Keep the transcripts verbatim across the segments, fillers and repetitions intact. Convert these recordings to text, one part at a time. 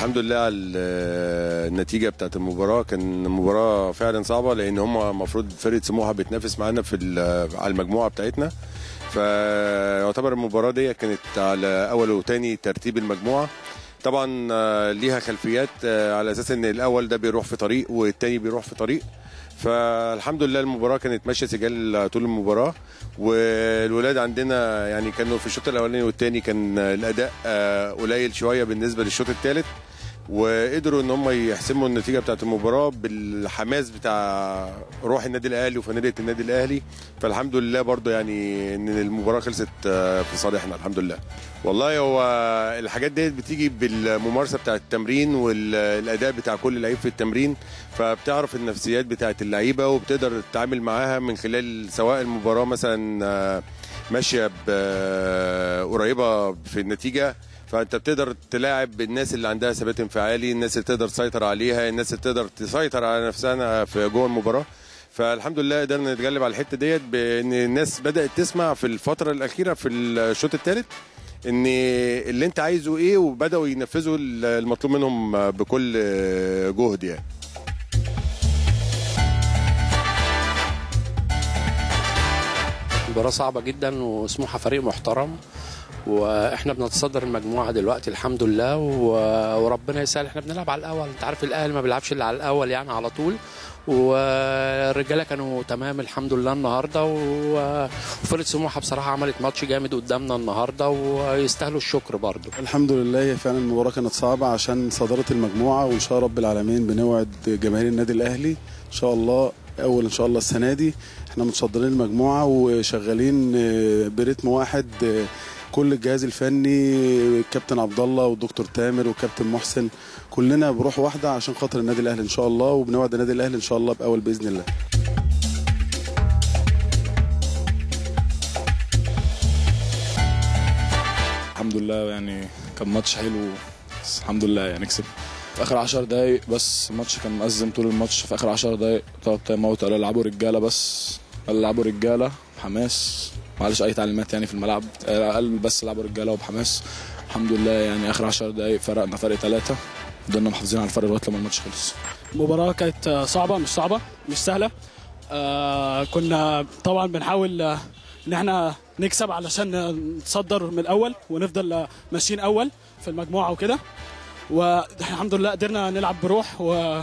الحمد لله على النتيجه بتاعت المباراه. كان مباراه فعلا صعبه لان هم المفروض فرقه سموحه بتنافس معانا في على المجموعه بتاعتنا، فيعتبر المباراه دي كانت على اول وثاني ترتيب المجموعه. طبعا ليها خلفيات على اساس ان الاول ده بيروح في طريق والثاني بيروح في طريق، فالحمد لله المباراه كانت ماشيه سجال طول المباراه. والولاد عندنا يعني كانوا في الشوط الاولاني والثاني كان الاداء قليل شويه بالنسبه للشوط الثالث، وقدروا ان هم يحسموا النتيجه بتاعه المباراه بالحماس بتاع روح النادي الاهلي وفانيله النادي الاهلي. فالحمد لله برضو يعني ان المباراه خلصت في صالحنا الحمد لله. والله هو الحاجات ديت بتيجي بالممارسه بتاعه التمرين والاداء بتاع كل لعيب في التمرين، فبتعرف النفسيات بتاعه اللعيبه وبتقدر تتعامل معاها من خلال سواء المباراه مثلا ماشيه قريبه في النتيجه، فانت بتقدر تلاعب الناس اللي عندها ثبات انفعالي، الناس اللي تقدر تسيطر عليها، الناس اللي تقدر تسيطر على نفسها في جوه المباراه. فالحمد لله قدرنا نتغلب على الحته ديت بان الناس بدات تسمع في الفتره الاخيره في الشوط الثالث ان اللي انت عايزه ايه، وبداوا ينفذوا المطلوب منهم بكل جهد يعني. مباراة صعبة جدا وسموحة فريق محترم، واحنا بنتصدر المجموعة دلوقتي الحمد لله وربنا يسهل. احنا بنلعب على الاول، انت عارف الاهلي ما بيلعبش الا على الاول يعني على طول، والرجاله كانوا تمام الحمد لله النهارده، وفرقه سموحه بصراحه عملت ماتش جامد قدامنا النهارده ويستاهلوا الشكر برضه. الحمد لله هي فعلا المباراه كانت صعبه عشان صداره المجموعه، وان شاء رب العالمين بنوعد جماهير النادي الاهلي ان شاء الله اول ان شاء الله السنه دي احنا متصدرين المجموعه وشغالين برتم واحد، كل الجهاز الفني الكابتن عبد الله والدكتور تامر والكابتن محسن كلنا بروح واحده عشان خاطر النادي الاهلي ان شاء الله، وبنوعد النادي الاهلي ان شاء الله باول باذن الله. الحمد لله يعني كان ماتش حلو، بس الحمد لله يعني كسب في اخر عشر دقايق، بس الماتش كان مأزم طول الماتش. في اخر عشر دقايق طلب تايم اوت، قال العبوا رجاله، بس قال العبوا رجاله بحماس، معلش اي تعليمات يعني في الملعب، قال بس العبوا رجاله وبحماس. الحمد لله يعني اخر عشر دقايق فرقنا فرق ثلاثه، فضلنا محافظين على الفرق لغايه لما الماتش خلص. المباراه كانت صعبه، مش صعبه مش سهله. آه كنا طبعا بنحاول آه ان احنا نكسب علشان نتصدر من الاول ونفضل ماشيين اول في المجموعه وكده، والحمد لله قدرنا نلعب بروح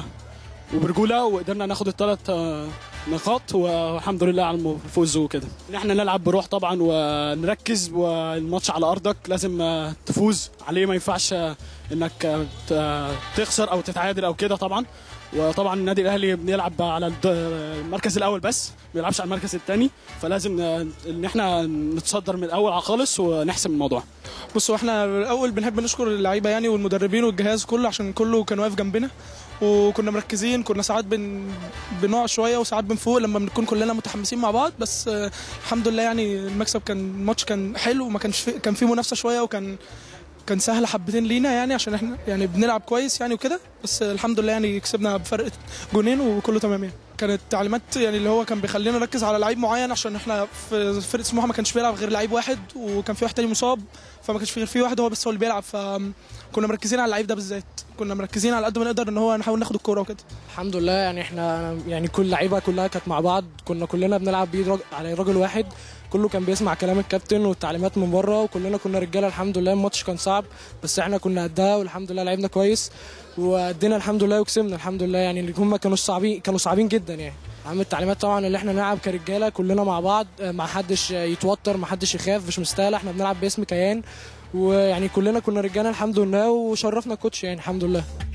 وبرجوله وقدرنا ناخد الثلاث نقاط والحمد لله على الفوز وكده. ان احنا نلعب بروح طبعا ونركز، والماتش على ارضك لازم تفوز عليه، ما ينفعش انك تخسر او تتعادل او كده طبعا. وطبعا النادي الاهلي بنلعب على المركز الاول بس ما بيلعبش على المركز الثاني، فلازم ان احنا نتصدر من الاول خالص ونحسم الموضوع. بصوا احنا الاول بنحب نشكر اللعيبه يعني والمدربين والجهاز كله، عشان كله كان واقف جنبنا وكنا مركزين. كنا ساعات بن بنقع شويه وساعات بنفوق لما بنكون كلنا متحمسين مع بعض، بس الحمد لله يعني المكسب كان الماتش كان حلو، وما كانش في كان في منافسه شويه، وكان كان سهل حبتين لينا يعني عشان احنا يعني بنلعب كويس يعني وكده، بس الحمد لله يعني كسبنا بفرق جونين وكله تمام يعني. كانت تعليمات يعني اللي هو كان بيخلينا نركز على لعيب معين، عشان احنا في فرقه سموحه ما كانش بيلعب غير لعيب واحد، وكان في واحد تاني مصاب، فما كانش في غير في واحد هو بس هو اللي بيلعب، فكنا مركزين على اللعيب ده بالذات، كنا مركزين على قد ما نقدر ان هو نحاول ناخد الكوره وكده. الحمد لله يعني احنا يعني كل لعيبه كلها كانت مع بعض، كنا كلنا بنلعب بيد على راجل واحد، كله كان بيسمع كلام الكابتن والتعليمات من بره، وكلنا كنا رجاله الحمد لله. الماتش كان صعب بس احنا كنا قدها والحمد لله لعبنا كويس وادينا الحمد لله وكسبنا الحمد لله. يعني اللي هم كانوا صعبين كانوا صعبين جدا يعني. اهم التعليمات طبعا اللي احنا نلعب كرجاله كلنا مع بعض، ما حدش يتوتر ما حدش يخاف، مش مستاهل، احنا بنلعب باسم كيان، ويعني كلنا كنا رجاله الحمد لله، وشرفنا الكوتش يعني الحمد لله.